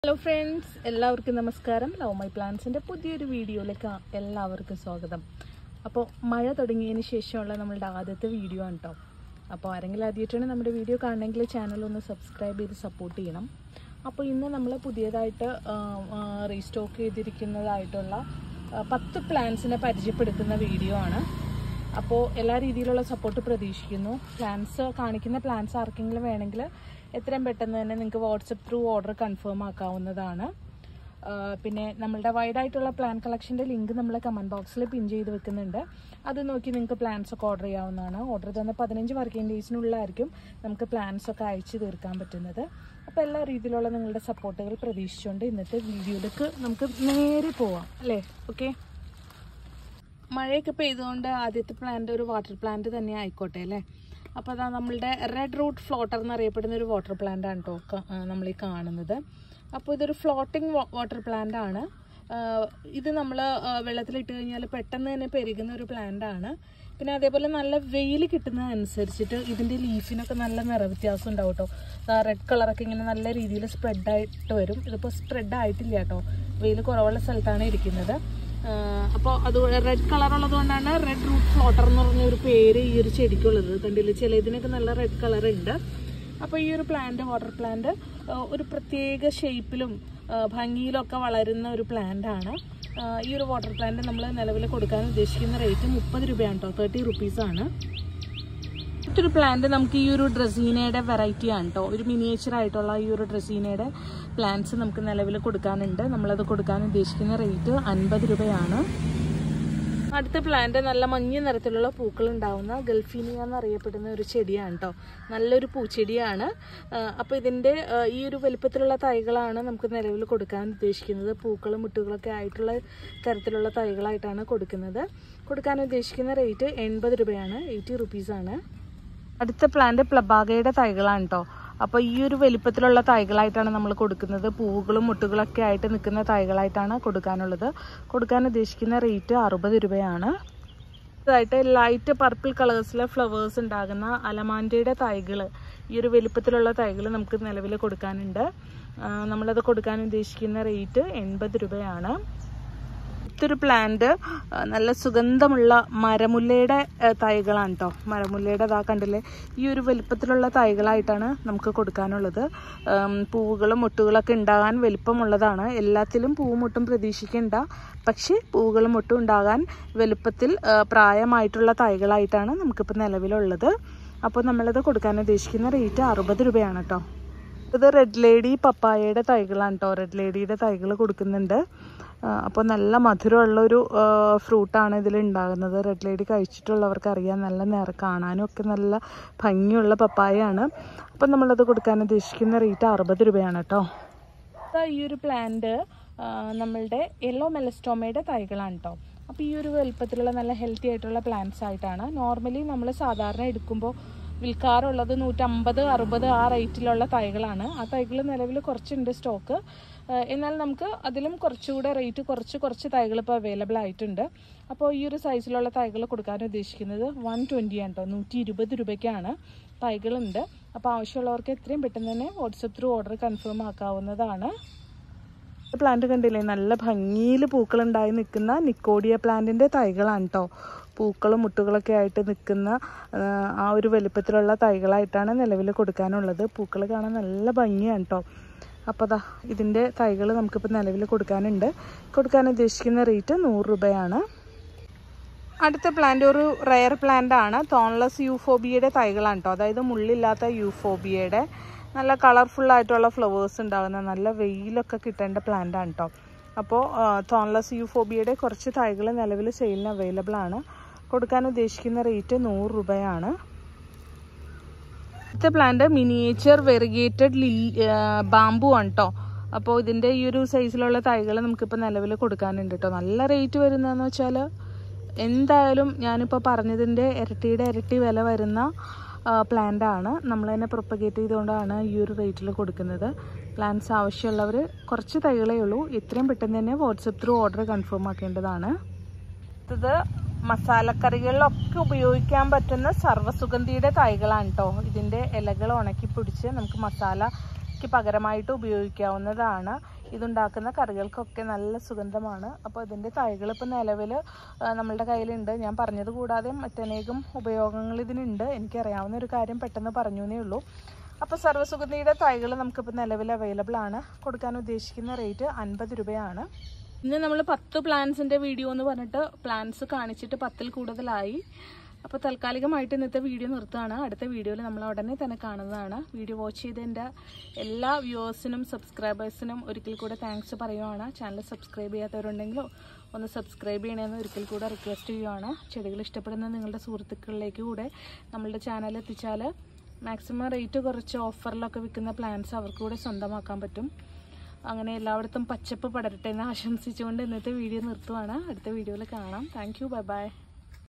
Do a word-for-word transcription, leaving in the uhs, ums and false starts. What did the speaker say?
Hello friends, എല്ലാവർക്കും നമസ്കാരം. Love my പ്ലാന്റ്സിന്റെ പുതിയൊരു വീഡിയോയിലേക്ക് എല്ലാവർക്കും സ്വാഗതം. അപ്പോൾ മഴ തുടങ്ങിയതിന് ശേഷമുള്ള നമ്മുടെ ആദ്യത്തെ വീഡിയോ ആണ് കേട്ടോ. അപ്പോൾ ആരെങ്കിലും ആദ്യമായിട്ടാണ് നമ്മുടെ വീഡിയോ കാണണമെങ്കിൽ ചാനൽ ഒന്ന് സബ്സ്ക്രൈബ് ചെയ്ത് സപ്പോർട്ട് ചെയ്യണം. അപ്പോൾ ഇന്ന് നമ്മൾ പുതിയതായിട്ട് റീസ്റ്റോക്ക് ചെയ്തിരിക്കുന്നതായിട്ടുള്ള പത്ത് പ്ലാന്റ്സിനെ പരിചയപ്പെടുത്തുന്ന വീഡിയോ ആണ്. അപ്പോൾ എല്ലാ രീതിയിലുള്ള സപ്പോർട്ട് പ്രതീക്ഷിക്കുന്നു. പ്ലാന്റ്സ് കാണിക്കുന്ന പ്ലാന്റ്സ് ആർക്കെങ്കിലും വേണമെങ്കിൽ എത്രയും പെട്ടെന്ന് തന്നെ നിങ്ങൾക്ക് വാട്സപ്പ് ത്രൂ ഓർഡർ കൺഫേം ആക്കാവുന്നതാണ്. പിന്നെ നമ്മളുടെ വൈഡായിട്ടുള്ള പ്ലാൻ കളക്ഷൻ്റെ ലിങ്ക് നമ്മൾ കമൻറ്റ് ബോക്സിൽ പിൻ ചെയ്ത് വെക്കുന്നുണ്ട്. അത് നോക്കി നിങ്ങൾക്ക് പ്ലാൻസ് ഒക്കെ ഓർഡർ ചെയ്യാവുന്നതാണ്. ഓർഡർ തന്നെ പതിനഞ്ച് വർക്കിംഗ് ഡേയ്സിനുള്ളിലായിരിക്കും നമുക്ക് പ്ലാൻസ് ഒക്കെ അയച്ചു തീർക്കാൻ പറ്റുന്നത്. അപ്പോൾ എല്ലാ രീതിയിലുള്ള നിങ്ങളുടെ സപ്പോർട്ടുകൾ പ്രതീക്ഷിച്ചുകൊണ്ട് ഇന്നത്തെ വീഡിയോയിലേക്ക് നമുക്ക് നേരെ പോവാം അല്ലേ. ഓക്കെ, മഴയൊക്കെ പെയ്തുകൊണ്ട് ആദ്യത്തെ പ്ലാന്റ് ഒരു വാട്ടർ പ്ലാന്റ് തന്നെ ആയിക്കോട്ടെ അല്ലേ. അപ്പോൾ അതാ നമ്മളുടെ റെഡ് റൂട്ട് ഫ്ലോട്ടർ എന്നറിയപ്പെടുന്ന ഒരു വാട്ടർ പ്ലാന്റ് ആണ് കേട്ടോ നമ്മൾ ഈ കാണുന്നത്. അപ്പോൾ ഇതൊരു ഫ്ലോട്ടിംഗ് വാട്ടർ പ്ലാന്റ് ആണ്. ഇത് നമ്മൾ വെള്ളത്തിലിട്ട് കഴിഞ്ഞാൽ പെട്ടെന്ന് തന്നെ പെരുകുന്ന ഒരു പ്ലാന്റ് ആണ്. പിന്നെ അതേപോലെ നല്ല വെയിൽ കിട്ടുന്നതനുസരിച്ചിട്ട് ഇതിൻ്റെ ലീഫിനൊക്കെ നല്ല നിറവ്യത്യാസം ഉണ്ടാവും കേട്ടോ. റെഡ് കളറൊക്കെ ഇങ്ങനെ നല്ല രീതിയിൽ സ്പ്രെഡായിട്ട് വരും. ഇതിപ്പോൾ സ്പ്രെഡ് ആയിട്ടില്ല കേട്ടോ, വെയിൽ കുറവുള്ള സ്ഥലത്താണ് ഇരിക്കുന്നത്. അപ്പോൾ അത് റെഡ് കളറുള്ളത് കൊണ്ടാണ് റെഡ് റൂട്ട് ഫ്ലോട്ടർ എന്ന് പറഞ്ഞ ഒരു പേര് ഈ ഒരു ചെടിക്കുള്ളത്. കണ്ടില്ല, ചില ഇതിനൊക്കെ നല്ല റെഡ് കളർ ഉണ്ട്. അപ്പോൾ ഈ ഒരു പ്ലാന്റ് വാട്ടർ പ്ലാന്റ് ഒരു പ്രത്യേക ഷേപ്പിലും ഭംഗിയിലൊക്കെ വളരുന്ന ഒരു പ്ലാന്റ് ആണ്. ഈ ഒരു വാട്ടർ പ്ലാന്റ് നമ്മൾ നിലവിൽ കൊടുക്കാൻ ഉദ്ദേശിക്കുന്ന റേറ്റ് മുപ്പത് രൂപയാണ് കേട്ടോ, തേർട്ടി റുപ്പീസാണ്. മറ്റൊരു പ്ലാന്റ് നമുക്ക് ഈ ഒരു ഡ്രസീനയുടെ വെറൈറ്റി ആണ് കേട്ടോ. ഒരു മിനിയേച്ചർ ആയിട്ടുള്ള ഈ ഒരു ഡ്രസീനയുടെ പ്ലാന്റ്സ് നമുക്ക് നിലവിൽ കൊടുക്കാനുണ്ട്. നമ്മളത് കൊടുക്കാൻ ഉദ്ദേശിക്കുന്ന റേറ്റ് അൻപത് രൂപയാണ്. അടുത്ത പ്ലാന്റ് നല്ല മഞ്ഞ നിറത്തിലുള്ള പൂക്കൾ ഉണ്ടാവുന്ന ഗൾഫീനിയ എന്നറിയപ്പെടുന്ന ഒരു ചെടിയാണ് കേട്ടോ. നല്ലൊരു പൂച്ചെടിയാണ്. അപ്പോൾ ഇതിൻ്റെ ഈ ഒരു വലുപ്പത്തിലുള്ള തൈകളാണ് നമുക്ക് നിലവിൽ കൊടുക്കാൻ ഉദ്ദേശിക്കുന്നത്. പൂക്കളും മുട്ടുകളൊക്കെ ആയിട്ടുള്ള തരത്തിലുള്ള തൈകളായിട്ടാണ് കൊടുക്കുന്നത്. കൊടുക്കാൻ ഉദ്ദേശിക്കുന്ന റേറ്റ് എൺപത് രൂപയാണ്, എയ്റ്റി റുപ്പീസാണ്. അടുത്ത പ്ലാന്റ് പ്ലബാഗയുടെ തൈകളാണ് കേട്ടോ. അപ്പോൾ ഈ ഒരു വലിപ്പത്തിലുള്ള തൈകളായിട്ടാണ് നമ്മൾ കൊടുക്കുന്നത്. പൂവുകളും മുട്ടുകളൊക്കെ ആയിട്ട് നിൽക്കുന്ന തൈകളായിട്ടാണ് കൊടുക്കാനുള്ളത്. കൊടുക്കാൻ ഉദ്ദേശിക്കുന്ന റേറ്റ് അറുപത് രൂപയാണ്. ഇതായിട്ട് ലൈറ്റ് പർപ്പിൾ കളേഴ്സിലെ ഫ്ലവേഴ്സ് ഉണ്ടാകുന്ന അലമാൻഡയുടെ തൈകൾ, ഈ ഒരു വലിപ്പത്തിലുള്ള തൈകൾ നമുക്ക് നിലവിൽ കൊടുക്കാനുണ്ട്. നമ്മളത് കൊടുക്കാൻ ഉദ്ദേശിക്കുന്ന റേറ്റ് എൺപത് രൂപയാണ്. മറ്റൊരു പ്ലാന്റ് നല്ല സുഗന്ധമുള്ള മരമുല്ലയുടെ തൈകളാണ് കേട്ടോ. മരമുല്ലയുടെ ഇതാ കണ്ടില്ലേ, ഈ ഒരു വലിപ്പത്തിലുള്ള തൈകളായിട്ടാണ് നമുക്ക് കൊടുക്കാനുള്ളത്. പൂവുകളും മുട്ടുകളൊക്കെ ഉണ്ടാകാൻ വലിപ്പമുള്ളതാണ്. എല്ലാത്തിലും പൂവും മുട്ടും പ്രതീക്ഷിക്കേണ്ട, പക്ഷേ പൂവുകളും മുട്ടും ഉണ്ടാകാൻ വലുപ്പത്തിൽ പ്രായമായിട്ടുള്ള തൈകളായിട്ടാണ് നമുക്കിപ്പോൾ നിലവിലുള്ളത്. അപ്പോൾ നമ്മളത് കൊടുക്കാൻ ഉദ്ദേശിക്കുന്ന റേറ്റ് അറുപത് രൂപയാണ് കേട്ടോ. ഇത് റെഡ് ലേഡി പപ്പായയുടെ തൈകളാണ് കേട്ടോ. റെഡ് ലേഡിയുടെ തൈകൾ കൊടുക്കുന്നുണ്ട്. അപ്പോൾ നല്ല മധുരമുള്ളൊരു ഫ്രൂട്ടാണ് ഇതിൽ ഉണ്ടാകുന്നത്. റെഡ് ലേഡി കഴിച്ചിട്ടുള്ളവർക്ക് അറിയാം, നല്ല നിറ കാണാനും ഒക്കെ നല്ല ഭംഗിയുള്ള പപ്പായയാണ്. അപ്പം നമ്മളത് കൊടുക്കാൻ ഉദ്ദേശിക്കുന്ന റേറ്റ് അറുപത് രൂപയാണ് കേട്ടോ. ഈ ഒരു പ്ലാന്റ് നമ്മളുടെ യെല്ലോ മെലസ്റ്റോമയുടെ തൈകളാണ് കേട്ടോ. അപ്പോൾ ഈ ഒരു വലുപ്പത്തിലുള്ള നല്ല ഹെൽത്തി ആയിട്ടുള്ള പ്ലാന്റ്സ് ആയിട്ടാണ്. നോർമലി നമ്മൾ സാധാരണ എടുക്കുമ്പോൾ വിൽക്കാറുള്ളത് നൂറ്റമ്പത് അറുപത് ആ റേറ്റിലുള്ള തൈകളാണ്. ആ തൈകൾ നിലവിൽ കുറച്ചുണ്ട് സ്റ്റോക്ക്. എന്നാൽ നമുക്ക് അതിലും കുറച്ചുകൂടെ റേറ്റ് കുറച്ച് കുറച്ച് തൈകൾ ഇപ്പോൾ അവൈലബിൾ ആയിട്ടുണ്ട്. അപ്പോൾ ഈ ഒരു സൈസിലുള്ള തൈകൾ കൊടുക്കാൻ ഉദ്ദേശിക്കുന്നത് വൺ ട്വൻറ്റി ആണ് കേട്ടോ, നൂറ്റി ഇരുപത് രൂപയ്ക്കാണ് തൈകളുണ്ട്. അപ്പോൾ ആവശ്യമുള്ളവർക്ക് എത്രയും പെട്ടെന്ന് തന്നെ വാട്സപ്പ് ത്രൂ ഓർഡർ കൺഫേം ആക്കാവുന്നതാണ്. പ്ലാന്റ് കണ്ടില്ലേ, നല്ല ഭംഗിയിൽ പൂക്കളുണ്ടായി നിൽക്കുന്ന നിക്കോഡിയ പ്ലാന്റിൻ്റെ തൈകളാണ് കേട്ടോ. പൂക്കളും മുട്ടുകളൊക്കെ ആയിട്ട് നിൽക്കുന്ന ആ ഒരു വലിപ്പത്തിലുള്ള തൈകളായിട്ടാണ് നിലവിൽ കൊടുക്കാനുള്ളത്. പൂക്കൾ കാണാൻ നല്ല ഭംഗിയാണ് കേട്ടോ. അപ്പോൾ അതാ ഇതിൻ്റെ തൈകൾ നമുക്കിപ്പോൾ നിലവിൽ കൊടുക്കാനുണ്ട്. കൊടുക്കാൻ ഉദ്ദേശിക്കുന്ന റേറ്റ് നൂറ് രൂപയാണ്. അടുത്ത പ്ലാന്റ് ഒരു റെയർ പ്ലാന്റ് ആണ്. തോൺലെസ് യൂഫോബിയയുടെ തൈകളാണ് കേട്ടോ. അതായത് മുള്ളില്ലാത്ത യൂഫോബിയയുടെ നല്ല കളർഫുള്ളായിട്ടുള്ള ഫ്ലവേഴ്സ് ഉണ്ടാകുന്ന നല്ല വെയിലൊക്കെ കിട്ടേണ്ട പ്ലാന്റ് ആണ് കേട്ടോ. അപ്പോൾ തോൺലെസ് യൂഫോബിയയുടെ കുറച്ച് തൈകൾ നിലവിൽ സെയിലിന് അവൈലബിൾ ആണ്. കൊടുക്കാൻ ഉദ്ദേശിക്കുന്ന റേറ്റ് നൂറ് രൂപയാണ്. അടുത്ത plant miniature variegated lily bamboo ആണ് കേട്ടോ. അപ്പോൾ ഇതിൻ്റെ ഈ ഒരു സൈസിലുള്ള തൈകൾ നമുക്കിപ്പോൾ നിലവിൽ കൊടുക്കാനുണ്ട് കേട്ടോ. നല്ല റേറ്റ് വരുന്നതെന്ന് വെച്ചാൽ എന്തായാലും ഞാനിപ്പോൾ പറഞ്ഞതിൻ്റെ ഇരട്ടിയുടെ ഇരട്ടി വില വരുന്ന പ്ലാന്റ് ആണ്. നമ്മൾ തന്നെ പ്രൊപ്പഗേറ്റ് ചെയ്തുകൊണ്ടാണ് ഈ ഒരു റേറ്റിൽ കൊടുക്കുന്നത്. പ്ലാന്റ്സ് ആവശ്യമുള്ളവർ കുറച്ച് തൈകളേ ഉള്ളൂ. എത്രയും പെട്ടെന്ന് തന്നെ വാട്സപ്പ് ത്രൂ ഓർഡർ കൺഫേം ആക്കേണ്ടതാണ്. ഇത് മസാലക്കറികളിലൊക്കെ ഉപയോഗിക്കാൻ പറ്റുന്ന സർവ്വസുഗന്ധിയുടെ തൈകളാണ് കേട്ടോ. ഇതിൻ്റെ ഇലകൾ ഉണക്കി പിടിച്ച് നമുക്ക് മസാല ക്ക് പകരമായിട്ട് ഉപയോഗിക്കാവുന്നതാണ്. ഇതുണ്ടാക്കുന്ന കറികൾക്കൊക്കെ നല്ല സുഗന്ധമാണ്. അപ്പോൾ ഇതിൻ്റെ തൈകൾ ഇപ്പോൾ നിലവിൽ നമ്മളുടെ കയ്യിലുണ്ട്. ഞാൻ പറഞ്ഞത് കൂടാതെ മറ്റനേകം ഉപയോഗങ്ങൾ ഇതിനുണ്ട്. എനിക്കറിയാവുന്ന ഒരു കാര്യം പെട്ടെന്ന് പറഞ്ഞു എന്നേ ഉള്ളൂ. അപ്പോൾ സർവ്വസുഗന്ധിയുടെ തൈകൾ നമുക്കിപ്പോൾ നിലവിൽ അവൈലബിൾ ആണ്. കൊടുക്കാൻ ഉദ്ദേശിക്കുന്ന റേറ്റ് അൻപത് രൂപയാണ്. ഇന്ന് നമ്മൾ പത്ത് പ്ലാന്റ്സിൻ്റെ വീഡിയോ എന്ന് പറഞ്ഞിട്ട് പ്ലാന്റ്സ് കാണിച്ചിട്ട് പത്തിൽ കൂടുതലായി. അപ്പോൾ താൽക്കാലികമായിട്ട് ഇന്നത്തെ വീഡിയോ നിർത്തുകയാണ്. അടുത്ത വീഡിയോയിൽ നമ്മൾ ഉടനെ തന്നെ കാണുന്നതാണ്. വീഡിയോ വാച്ച് ചെയ്തതിൻ്റെ എല്ലാ വ്യൂവേഴ്സിനും സബ്സ്ക്രൈബേഴ്സിനും ഒരിക്കൽ കൂടെ താങ്ക്സ് പറയുവാണ്. ചാനൽ സബ്സ്ക്രൈബ് ചെയ്യാത്തവരുണ്ടെങ്കിലോ ഒന്ന് സബ്സ്ക്രൈബ് ചെയ്യണമെന്ന് ഒരിക്കൽ കൂടെ റിക്വസ്റ്റ് ചെയ്യുവാണ്. ചെടികൾ ഇഷ്ടപ്പെടുന്ന നിങ്ങളുടെ സുഹൃത്തുക്കളിലേക്ക് കൂടെ നമ്മളുടെ ചാനൽ എത്തിച്ചാൽ മാക്സിമം റേറ്റ് കുറച്ച് ഓഫറിലൊക്കെ വിൽക്കുന്ന പ്ലാന്റ്സ് അവർക്ക് കൂടെ സ്വന്തമാക്കാൻ പറ്റും. അങ്ങനെ എല്ലായിടത്തും പച്ചപ്പ് പടരട്ടെ എന്ന് ആശംസിച്ചുകൊണ്ട് ഇന്നത്തെ വീഡിയോ നിർത്തുവാണ്. അടുത്ത വീഡിയോയിൽ കാണാം. Thank you. Bye by.